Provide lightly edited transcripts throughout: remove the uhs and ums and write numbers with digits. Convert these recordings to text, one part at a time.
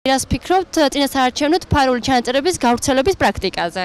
რას ფიქრობთ წინასაარჩევნო ფარული ჩანაწერების გავრცელების პრაქტიკაზე?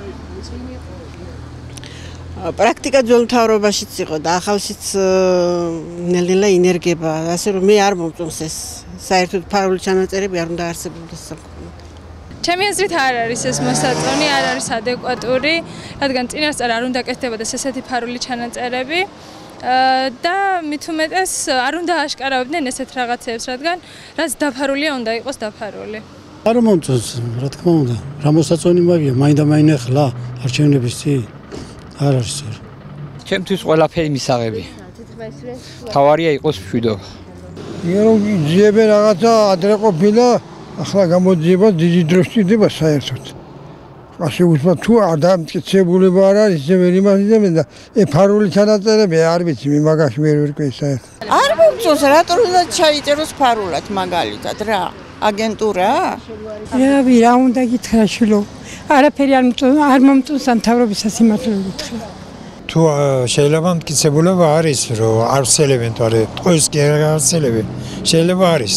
პრაქტიკა ძველ მთავრობაშიც იყო და ახალშიც ნელ-ნელა ინერგება, ასე რომ მე არ მომწონს ეს საერთოდ ფარული ჩანაწერები არ უნდა არსებობდეს საკუთრებად. ჩემი აზრით არ არის ეს მოსაწონი, არ არის ადეკვატური, რადგან წინასწარ არ უნდა კეთდებოდეს ესეთი ფარული ჩანაწერები და მით უმეტეს არ უნდა აშკარავდნენ ესეთ რაღაცებს, რადგან რაც დაფარულია უნდა იყოს დაფარული. არ მომწონს, რა თქმა უნდა, რა მოსაწონი მაგია, მაინდა-მაინე ხლა არჩევნების წინ არ არის სწორი. ჩემთვის ყველაფერი მისაღები. თავარია იყოს მშვიდობა. რომ ძიებენ რაღაცა ადრე ყოფილა, ახლა გამოძიება დიდი დრო სჭირდება საერთოდ. ასე უთხრა თუ დამტკიცებულება არ არის, ისე ვერ იმასიდებენ და ფარული ჩანაწერები არ ვიცი, მე მაგაში ვერ ვერკვე საერთოდ. არ მომწონს, რატომ უნდა ჩაიწეროს ფარულად მაგალითად რა? აგენტურა? რავი, რა უნდა გითხრა შვილო. არაფერი არ მომწონს ამ თავრობისას იმართლა გითხრა. თუ შეიძლება მტკიცებულება არის, რომ არ ვცელებენ თორე ტყუილს კი არ გავცელებენ. შეიძლება არის.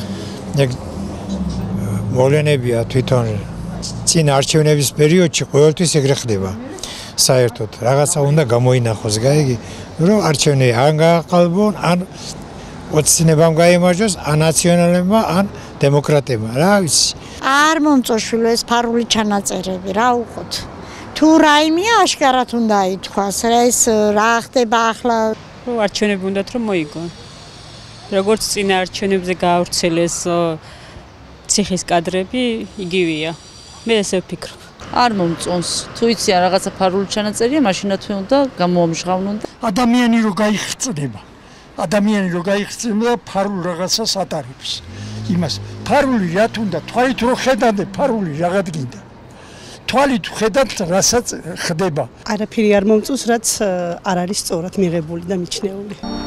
მოვლენებია თვითონ წინ არჩევნების პერიოდში ყოველთვის ეგრე ხდება. საერთოდ რაღაცა უნდა გამოინახოს, გაიგი, რომ არჩევნები არ გააყალბონ, ან ოცნებამ გაიმარჯვოს, ან ნაციონალებმა, ან დემოკრატებმა, რა ვიცი. არ მომწონს შვილო ეს ფარული ჩანაწერები, რა უყოთ. თუ რაიმეა აშკარად უნდა ითქვას, ეს რა ხდება ახლა. არჩევნები უნდათ რომ მოიგონ. როგორც წინა არჩევნებზე გაავრცელეს ციხის კადრები, იგივეა. მე ესე ვფიქრობ. არ მომწონს. თუ იცი რაღაცა ფარული ჩანაწერია, მაშინათვე უნდა გამოამჟღავნონ და ადამიანი რო გაიხწნება. ადამიანი რო გაიხსნება ფარულ რაღაცას ატარებს. იმას ფარული რა თუნდა თვალით რო ხედავდე ფარული რაღაც გინდა. თვალით ხედავთ რასაც ხდება. არაფერი არ მომწონს, რაც არ არის სწორად მიღებული და მიჩნეული.